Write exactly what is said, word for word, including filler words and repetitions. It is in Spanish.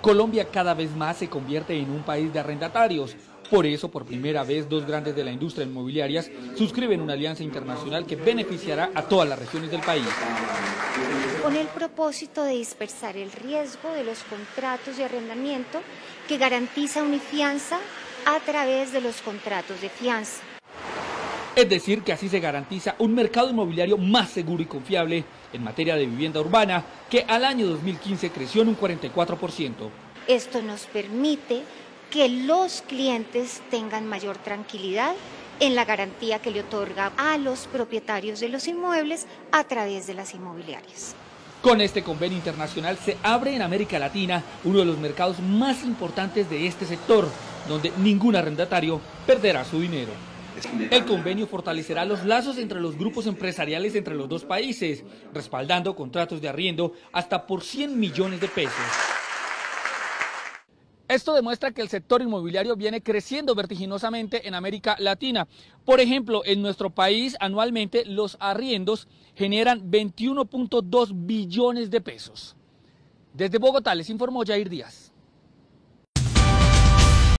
Colombia cada vez más se convierte en un país de arrendatarios. Por eso, por primera vez, dos grandes de la industria inmobiliaria suscriben una alianza internacional que beneficiará a todas las regiones del país. Con el propósito de dispersar el riesgo de los contratos de arrendamiento que garantiza Unifianza a través de los contratos de fianza. Es decir, que así se garantiza un mercado inmobiliario más seguro y confiable en materia de vivienda urbana, que al año dos mil quince creció en un cuarenta y cuatro por ciento. Esto nos permite que los clientes tengan mayor tranquilidad en la garantía que le otorga a los propietarios de los inmuebles a través de las inmobiliarias. Con este convenio internacional se abre en América Latina uno de los mercados más importantes de este sector, donde ningún arrendatario perderá su dinero. El convenio fortalecerá los lazos entre los grupos empresariales entre los dos países, respaldando contratos de arriendo hasta por cien millones de pesos. Esto demuestra que el sector inmobiliario viene creciendo vertiginosamente en América Latina. Por ejemplo, en nuestro país anualmente los arriendos generan veintiuno punto dos billones de pesos. Desde Bogotá les informó Jair Díaz.